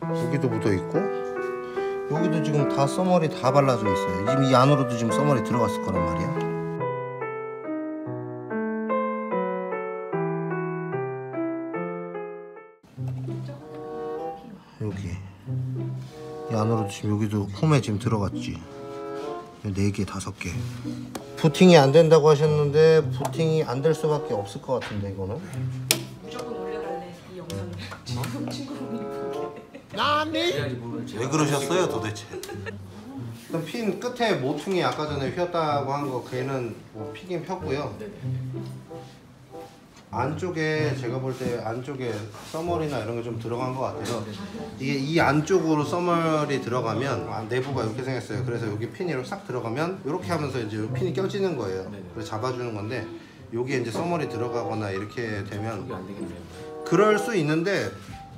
여기도 묻어있고 여기도 지금 다 써머리 다 발라져 있어요. 지금 이 안으로도 지금 써머리 들어갔을 거란 말이야. 여기 이 안으로도 지금 여기도 홈에 지금 들어갔지. 4개, 5개. 부팅이 안 된다고 하셨는데 부팅이 안 될 수밖에 없을 것 같은데 이거는. 무조건 올려달래 이 영상을. 친구분이 보게. 왜 그러셨어요 도대체? 일단 핀 끝에 모퉁이 아까 전에 휘었다고 한 거 걔는 뭐 피긴 폈고요. 안쪽에 제가 볼 때 안쪽에 써머리나 이런 게 좀 들어간 것 같아요. 이게 이 안쪽으로 써머리 들어가면 내부가 이렇게 생겼어요. 그래서 여기 핀이 싹 들어가면 이렇게 하면서 이제 이 핀이 껴지는 거예요. 그래서 잡아주는 건데 여기에 이제 써머리 들어가거나 이렇게 되면 그럴 수 있는데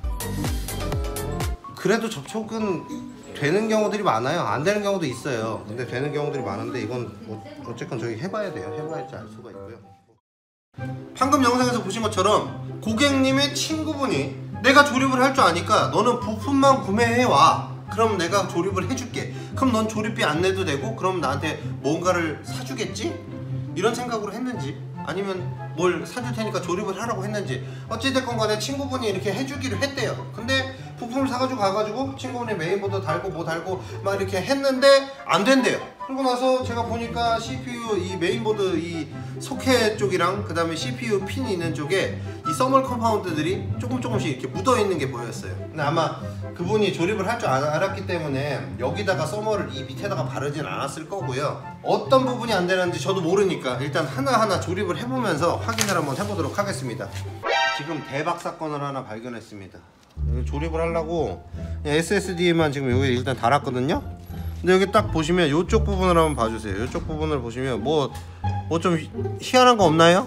그래도 접촉은 되는 경우들이 많아요. 안 되는 경우도 있어요. 근데 되는 경우들이 많은데 이건 어쨌건 저희 해봐야 돼요. 해봐야지 알 수가 있고요. 방금 영상에서 보신 것처럼 고객님의 친구분이 내가 조립을 할 줄 아니까 너는 부품만 구매해와. 그럼 내가 조립을 해줄게. 그럼 넌 조립비 안 내도 되고 그럼 나한테 뭔가를 사주겠지? 이런 생각으로 했는지 아니면 뭘 사줄 테니까 조립을 하라고 했는지 어찌됐건 간에 친구분이 이렇게 해주기로 했대요. 근데 부품을 사가지고 가가지고 친구분이 메인보드 달고 뭐 달고 막 이렇게 했는데 안 된대요. 그러고 나서 제가 보니까 CPU 이 메인보드 이 소켓 쪽이랑 그 다음에 CPU 핀이 있는 쪽에 이 써멀 컴파운드들이 조금씩 이렇게 묻어있는 게 보였어요. 근데 아마 그분이 조립을 할 줄 알았기 때문에 여기다가 써멀을 이 밑에다가 바르진 않았을 거고요. 어떤 부분이 안 되는지 저도 모르니까 일단 하나하나 조립을 해보면서 확인을 한번 해보도록 하겠습니다. 지금 대박 사건을 하나 발견했습니다. 조립을 하려고 SSD에만 지금 여기 일단 달았거든요. 근데 여기 딱 보시면 이쪽 부분을 한번 봐주세요. 이쪽 부분을 보시면 뭐 좀 희한한 거 없나요?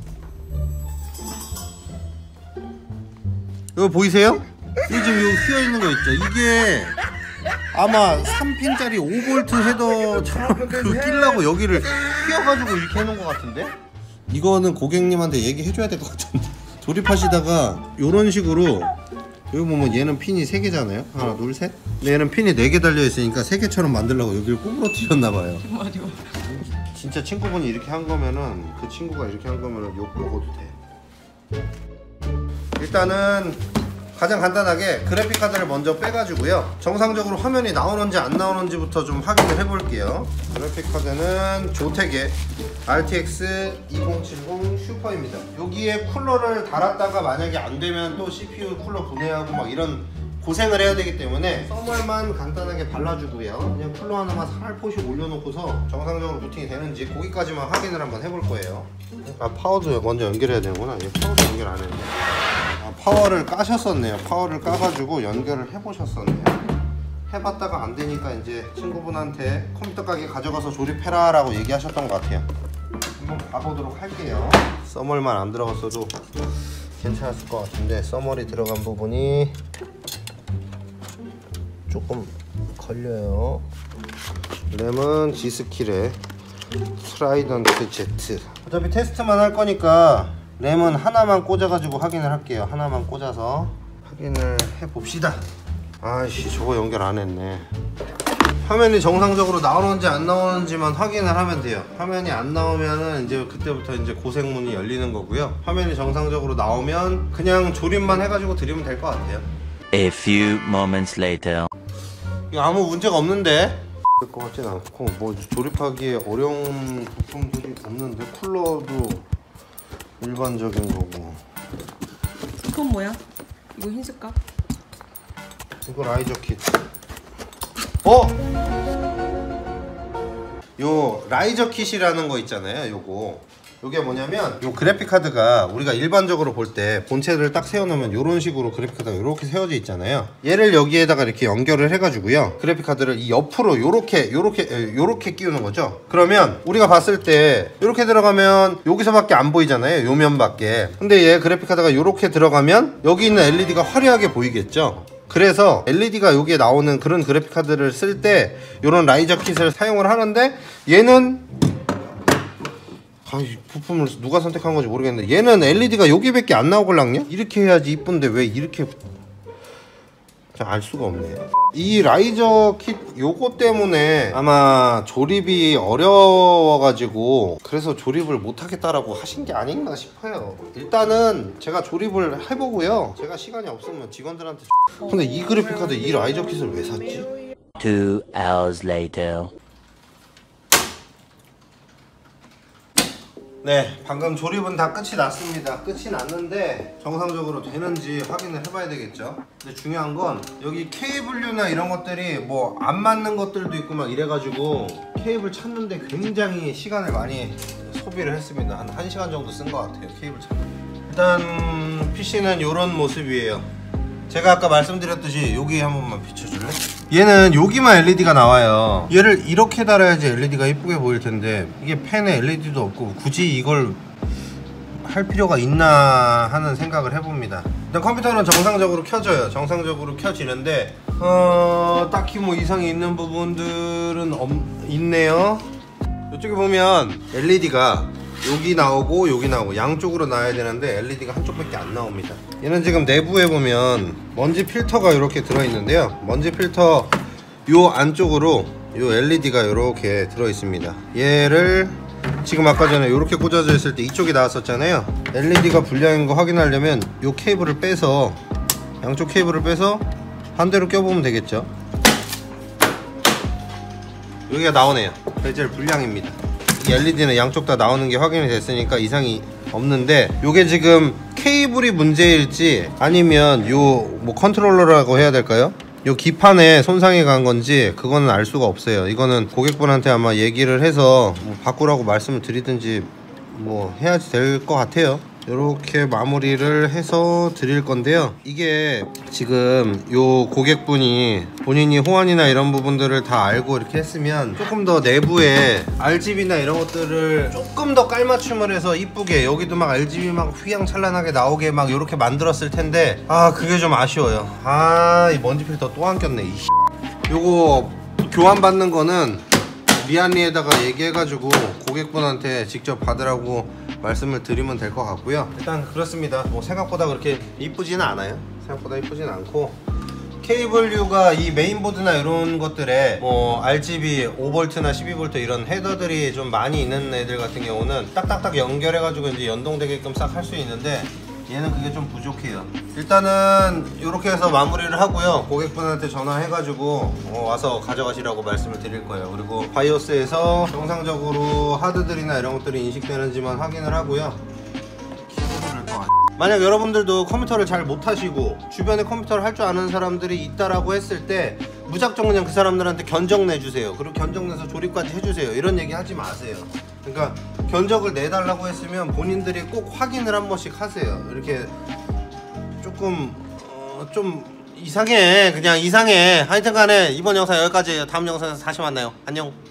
이거 보이세요? 이 지금 여기 휘어 있는 거 있죠? 이게 아마 3핀짜리 5V 헤더처럼 그 끼려고 여기를 휘어가지고 이렇게 해놓은 것 같은데? 이거는 고객님한테 얘기해줘야 될 것 같은데. 조립하시다가 이런 식으로 여기 보면 얘는 핀이 3개잖아요. 하나, 둘, 셋. 근데 얘는 핀이 4개 달려있으니까 3개처럼 만들려고 여기를 구부러뜨렸나봐요. 맞아. 진짜 친구분이 이렇게 한 거면은 그 친구가 이렇게 한 거면은 욕 먹어도 돼. 일단은 가장 간단하게 그래픽카드를 먼저 빼가지고요. 정상적으로 화면이 나오는지 안 나오는지부터 좀 확인을 해볼게요. 그래픽카드는 조텍의 RTX 2070 슈퍼입니다. 여기에 쿨러를 달았다가 만약에 안 되면 또 CPU 쿨러 분해하고 막 이런 고생을 해야 되기 때문에 써멀만 간단하게 발라주고요. 그냥 쿨러 하나만 살포시 올려놓고서 정상적으로 부팅이 되는지 거기까지만 확인을 한번 해볼 거예요. 아, 파워도 먼저 연결해야 되는구나. 얘 파워도 연결 안 했네. 아, 파워를 까셨었네요. 파워를 까가지고 연결을 해보셨었네요. 해봤다가 안 되니까 이제 친구분한테 컴퓨터 가게 가져가서 조립해라 라고 얘기하셨던 것 같아요. 한번 봐보도록 할게요. 써멀만 안 들어갔어도 괜찮았을 것 같은데 써멀이 들어간 부분이 조금 걸려요. 램은 G스킬의 트라이던트 Z. 어차피 테스트만 할 거니까 램은 하나만 꽂아가지고 확인을 할게요. 하나만 꽂아서 확인을 해봅시다. 아이씨, 저거 연결 안 했네. 화면이 정상적으로 나오는지 안 나오는지만 확인을 하면 돼요. 화면이 안 나오면은 이제 그때부터 이제 고생문이 열리는 거고요. 화면이 정상적으로 나오면 그냥 조립만 해가지고 드리면 될 것 같아요. A few moments later. 이거 아무 문제가 없는데? 될 것 같진 않고 뭐 조립하기에 어려운 부품들이 없는데 쿨러도 일반적인 거고. 그건 뭐야? 이거 흰색깔? 이거 라이저 킷. 어? 요 라이저 킷이라는 거 있잖아요. 요게 뭐냐면 요 그래픽 카드가 우리가 일반적으로 볼 때 본체를 딱 세워놓으면 요런 식으로 그래픽 카드가 요렇게 세워져 있잖아요. 얘를 여기에다가 이렇게 연결을 해가지고요. 그래픽 카드를 이 옆으로 요렇게 끼우는 거죠. 그러면 우리가 봤을 때 요렇게 들어가면 여기서밖에 안 보이잖아요. 요 면밖에. 근데 얘 그래픽 카드가 요렇게 들어가면 여기 있는 LED가 화려하게 보이겠죠. 그래서 LED가 여기에 나오는 그런 그래픽 카드를 쓸 때 요런 라이저 킷을 사용을 하는데 얘는 부품을 누가 선택한 건지 모르겠는데 얘는 LED가 여기밖에 안 나오걸랑요? 이렇게 해야지 이쁜데 왜 이렇게 그냥 알 수가 없네. 이 라이저 킷 요거 때문에 아마 조립이 어려워가지고 그래서 조립을 못하겠다라고 하신 게 아닌가 싶어요. 일단은 제가 조립을 해보고요. 제가 시간이 없으면 직원들한테 근데 이 그래픽카드 이 라이저 킷을 왜 샀지? 2 hours later. 네, 방금 조립은 다 끝이 났습니다. 끝이 났는데 정상적으로 되는지 확인을 해봐야 되겠죠. 근데 중요한 건 여기 케이블류나 이런 것들이 뭐 안 맞는 것들도 있고 막 이래가지고 케이블 찾는데 굉장히 시간을 많이 소비를 했습니다. 한 1시간 정도 쓴 것 같아요, 케이블 찾는. 일단 PC는 이런 모습이에요. 제가 아까 말씀드렸듯이 여기 한 번만 비춰줄래? 얘는 여기만 LED가 나와요. 얘를 이렇게 달아야지 LED가 이쁘게 보일 텐데 이게 펜에 LED도 없고 굳이 이걸 할 필요가 있나 하는 생각을 해봅니다. 일단 컴퓨터는 정상적으로 켜져요. 정상적으로 켜지는데 딱히 뭐 이상이 있는 부분들은 있네요. 이쪽에 보면 LED가 여기 나오고 여기 나오고 양쪽으로 나와야 되는데 LED가 한쪽밖에 안 나옵니다. 얘는 지금 내부에 보면 먼지 필터가 이렇게 들어있는데요. 먼지 필터 요 안쪽으로 요 LED가 이렇게 들어있습니다. 얘를 지금 아까 전에 이렇게 꽂아져 있을 때 이쪽이 나왔었잖아요. LED가 불량인 거 확인하려면 요 케이블을 빼서 양쪽 케이블을 빼서 한 대로 껴보면 되겠죠. 여기가 나오네요. 베젤 불량입니다. 이 LED는 양쪽 다 나오는 게 확인이 됐으니까 이상이 없는데 요게 지금 케이블이 문제일지 아니면 요 뭐 컨트롤러라고 해야 될까요? 요 기판에 손상이 간 건지 그거는 알 수가 없어요. 이거는 고객분한테 아마 얘기를 해서 뭐 바꾸라고 말씀을 드리든지 뭐 해야지 될 것 같아요. 이렇게 마무리를 해서 드릴 건데요. 이게 지금 요 고객분이 본인이 호환이나 이런 부분들을 다 알고 이렇게 했으면 조금 더 내부에 RGB나 이런 것들을 조금 더 깔맞춤을 해서 이쁘게 여기도 막 RGB 막 휘황찬란하게 나오게 막 이렇게 만들었을 텐데 아 그게 좀 아쉬워요. 아 이 먼지 필터 또 안 꼈네. 요거 교환 받는 거는 미안리에다가 얘기해가지고 고객분한테 직접 받으라고 말씀을 드리면 될 것 같고요. 일단 그렇습니다. 뭐 생각보다 그렇게 이쁘지는 않아요. 생각보다 이쁘지는 않고 케이블류가 이 메인보드나 이런 것들에 뭐 RGB 5V나 12V 이런 헤더들이 좀 많이 있는 애들 같은 경우는 딱딱딱 연결해가지고 이제 연동되게끔 싹 할 수 있는데 얘는 그게 좀 부족해요. 일단은 이렇게 해서 마무리를 하고요. 고객분한테 전화해가지고 와서 가져가시라고 말씀을 드릴 거예요. 그리고 바이오스에서 정상적으로 하드들이나 이런 것들이 인식되는지만 확인을 하고요. 만약 여러분들도 컴퓨터를 잘 못하시고 주변에 컴퓨터를 할 줄 아는 사람들이 있다라고 했을 때 무작정 그냥 그 사람들한테 견적 내주세요. 그리고 견적 내서 조립까지 해주세요. 이런 얘기 하지 마세요. 그러니까 견적을 내달라고 했으면 본인들이 꼭 확인을 한 번씩 하세요. 이렇게 조금 좀 이상해. 그냥 이상해. 하여튼간에 이번 영상 여기까지예요. 다음 영상에서 다시 만나요. 안녕.